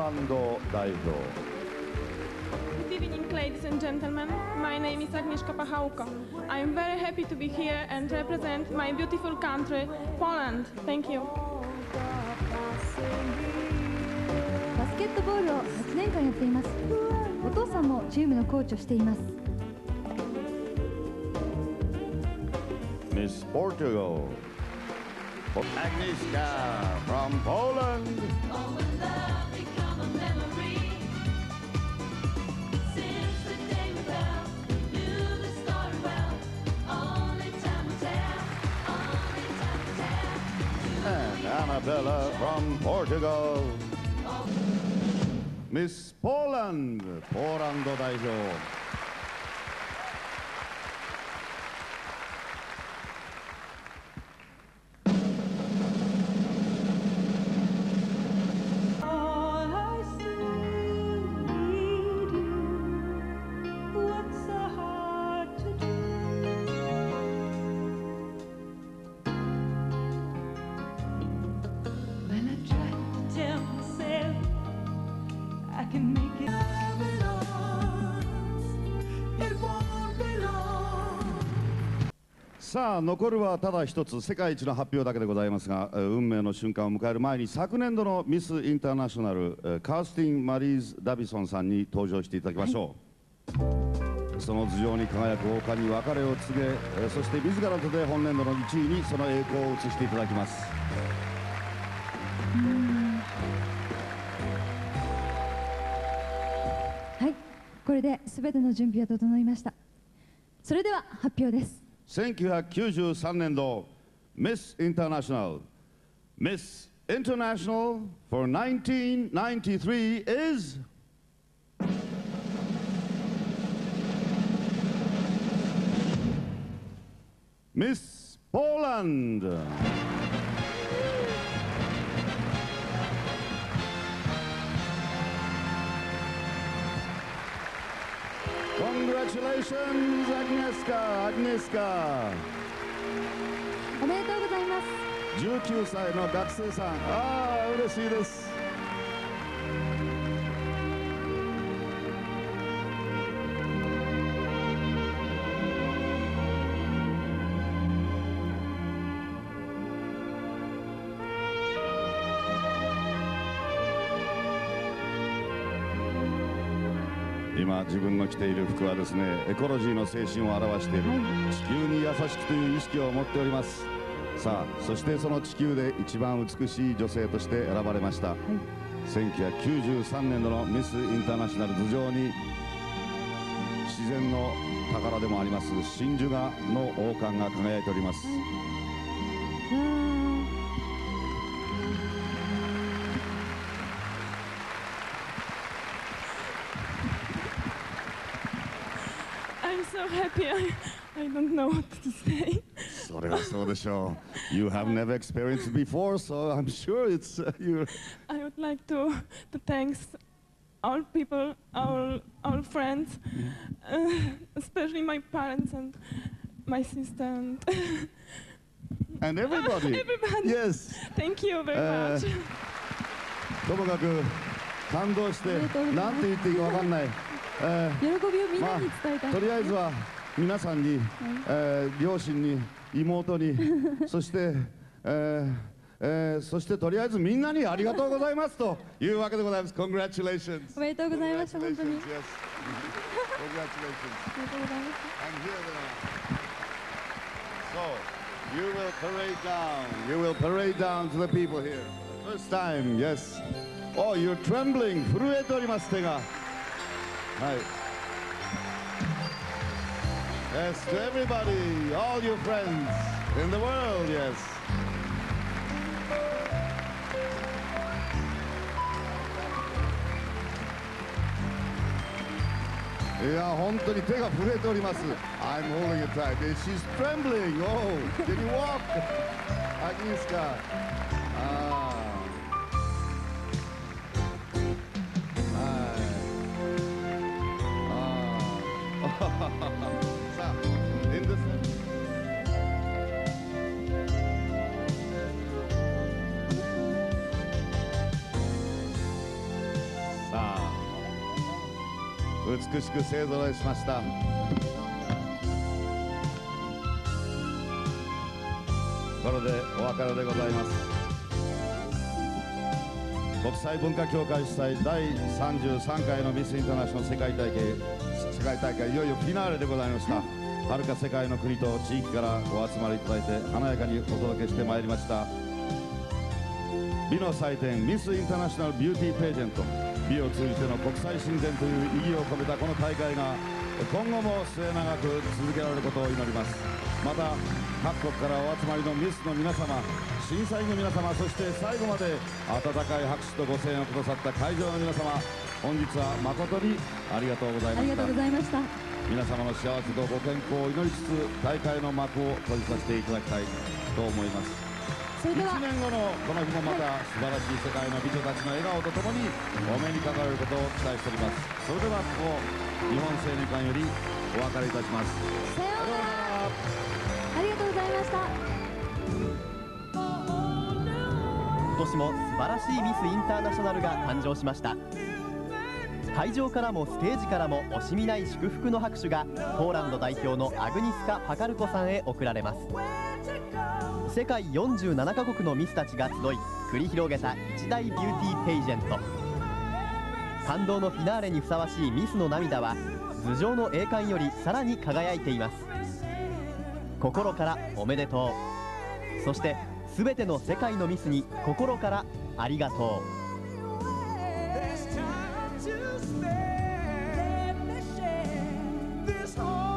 ランド代表。 Good evening, ladies and gentlemen. My name is Agnieszka Pachałko. I am very happy to be here and represent my beautiful country, Poland. Thank you. バスケットボールを8年間やっています。お父さんもチームのコーチをしています。 Miss Portugal, Agnieszka from Poland. And Annabella from Portugal. Miss Poland, ポーランド代表。 さあ残るはただ一つ世界一の発表だけでございますが、運命の瞬間を迎える前に昨年度のミスインターナショナルカースティン・マリーズ・ダビソンさんに登場していただきましょう、はい、その頭上に輝く王冠に別れを告げ、そして自らの手で本年度の1位にその栄光を移していただきます。 はい、これで全ての準備は整いました。それでは発表です。 1993年度 Miss International Miss International for 1993 is Miss Poland. Congratulations, Agnieszka. おめでとうございます。 19歳の学生さん、ああ嬉しいです。今自分の着ている服はですね、エコロジーの精神を表している、地球に優しくという意識を持っております。さあ、そしてその地球で一番美しい女性として選ばれました、1993年度のミスインターナショナル頭上に自然の宝でもあります真珠の王冠が輝いております。 I'm so happy. I don't know what to say. それはそうでしょう。You have never experienced it before, so I'm sure it's you. I would like to thanks all people, all friends, especially my parents and my sister and everybody. Everybody. Yes. Thank you very much. ともかく感動してなんて言っていいかわかんない。 喜びをみんなに伝えたい。 とりあえずは皆さんに、両親に妹にそしてとりあえずみんなにありがとうございますというわけでございます。Congratulations。 おめでとうございました。本当に。 Congratulations。 おめでとうございます。 And here they are. So you will parade down. You will parade down to the people here. The first time, yes. Oh, you're trembling. 震えております手が。はい。Yes, to everybody, all your friends in the world, yes. いや、本当に手が震えております。I'm holding it tight. She's trembling. Oh, can you walk? Agnieszka.さあ、in the 美しく勢ぞろいしました。これでお別れでございます。国際文化協会主催第33回のミスインターナショナル世界大会いよいよフィナーレでございました。はるか世界の国と地域からお集まりいただいて華やかにお届けしてまいりました。美の祭典ミスインターナショナルビューティーページェント、美を通じての国際親善という意義を込めたこの大会が今後も末永く続けられることを祈ります。また各国からお集まりのミスの皆様、審査員の皆様、そして最後まで温かい拍手とご声援をくださった会場の皆様、本日は誠にありがとうございました。 ありがとうございました。 皆様の幸せとご健康を祈りつつ大会の幕を閉じさせていただきたいと思います。1 それでは年後のこの日もまた素晴らしい世界の美女たちの笑顔とともにお目にかかれることを期待しております。それではここ日本青年館よりお別れいたします。 さようなら。ありがとうございました。 今年も素晴らしいミスインターナショナルが誕生しました。会場からもステージからも惜しみない祝福の拍手がポーランド代表のアグニスカ・パカルコさんへ贈られます。世界47カ国のミスたちが集い繰り広げた一大ビューティーペイジェント。感動のフィナーレにふさわしいミスの涙は頭上の栄冠よりさらに輝いています。心からおめでとう。そして全ての世界のミスに心からありがとう。 This time to stay, let me share this whole